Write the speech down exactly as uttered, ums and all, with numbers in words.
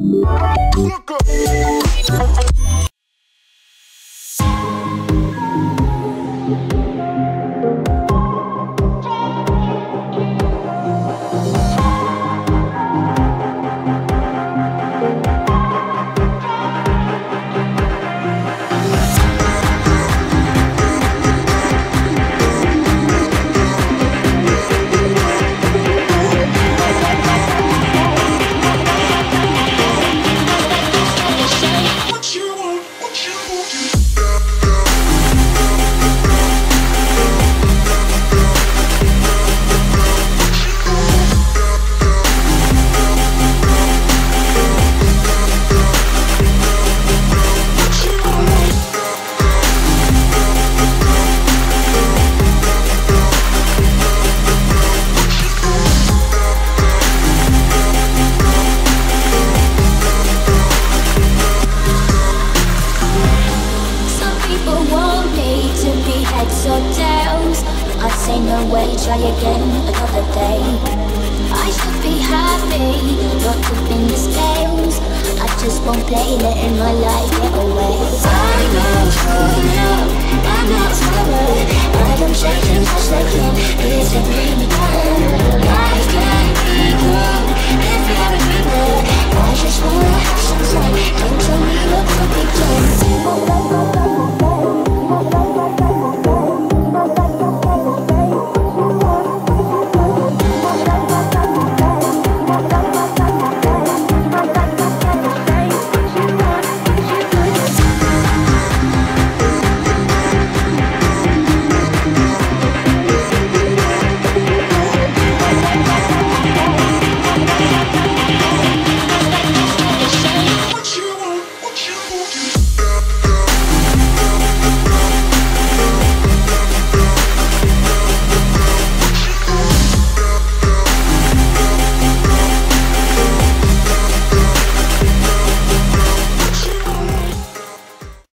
Try again another day. I should be happy, not tipping the scales. I just won't play, letting my life get away. I know who now, I'm not tired, but I'm shaking just like him. Is it really bad? Life can be good.